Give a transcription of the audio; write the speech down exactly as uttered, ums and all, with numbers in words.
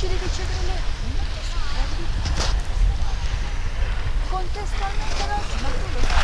difficile ricevere le notizie. Contestualmente no, ma tu lo sai.